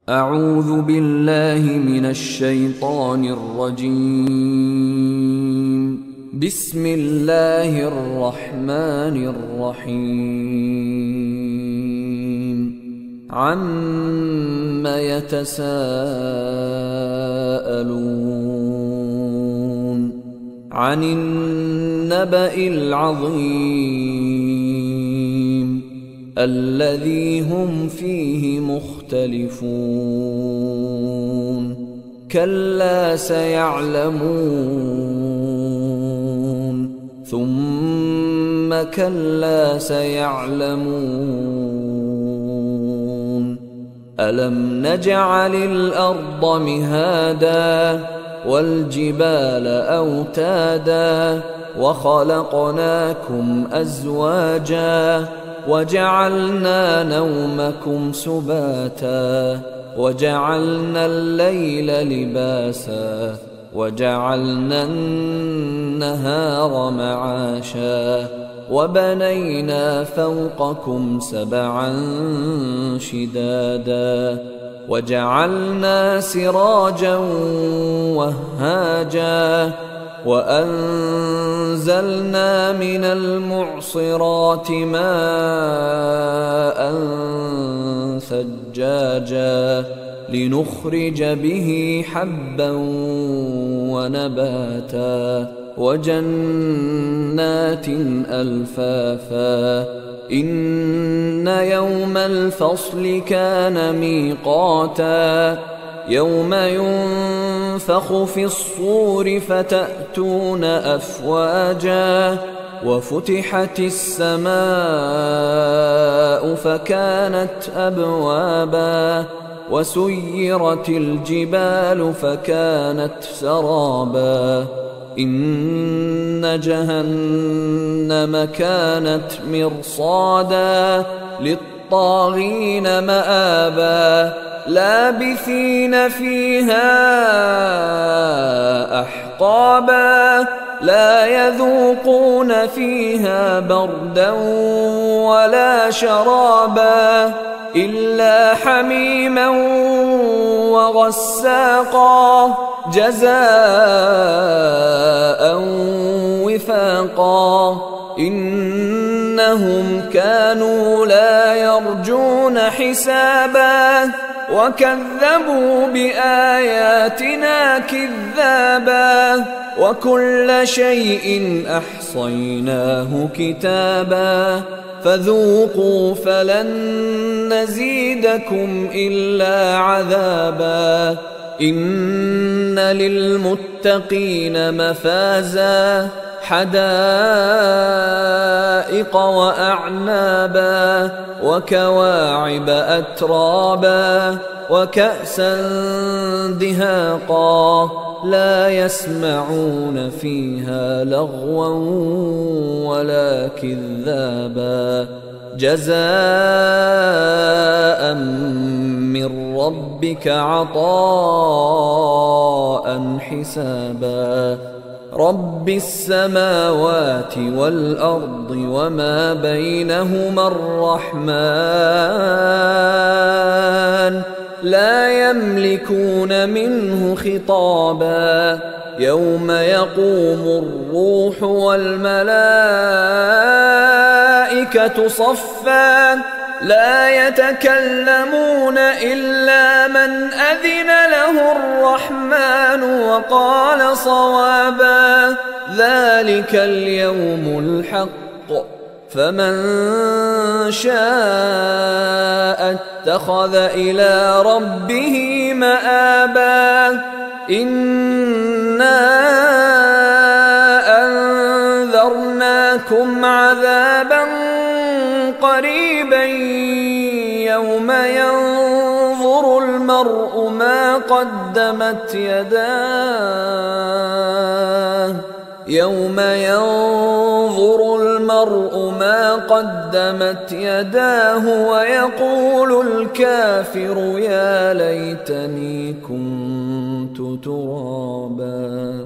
أعوذ بالله من الشيطان الرجيم. بسم الله الرحمن الرحيم. عَمَّ يتساءلون عن النبأ العظيم الذي هم فيه مختلفون. كلا سيعلمون ثم كلا سيعلمون. ألم نجعل الأرض مهادا والجبال أوتادا وخلقناكم أزواجا وجعلنا نومكم سباتا وجعلنا الليل لباسا وجعلنا النهار معاشا وبنينا فوقكم سبعا شدادا وجعلنا سراجا وهاجا وأنزلنا من المعصرات ماء ثجاجا لنخرج به حبا ونباتا وجنات ألفافا. إن يوم الفصل كان ميقاتا يوم ينفخ في الصور فتأتون أفواجا وفتحت السماء فكانت أبوابا وسيرت الجبال فكانت سرابا. إن جهنم كانت مرصادا للطاغين مآبا لابثين فيها أحقابا لا يذوقون فيها بردا ولا شرابا إلا حميما وغساقا جزاء وفاقا. إنهم كانوا لا يرجون حسابا وكذبوا بآياتنا كذابا وكل شيء أحصيناه كتابا فذوقوا فلن نزيدكم إلا عذابا. إن للمتقين مفازا حدائق وأعنابا وكواعب أترابا وكأسا دهاقا لا يسمعون فيها لغوا ولا كذابا جزاء من ربك عطاء حسابا. رب السماوات والأرض وما بينهما الرحمن لا يملكون منه خطابا. يوم يقوم الروح والملائكة صفا لا يتكلمون إلا من أذن له الرحمن وقال صوابا. ذلك اليوم الحق فمن شاء اتخذ إلى ربه مآبا. إنا أنذرناكم عذابا قريبا يوم ينظر المرء ما قدمت يداه ويقول الكافر يا ليتني كنت ترابا.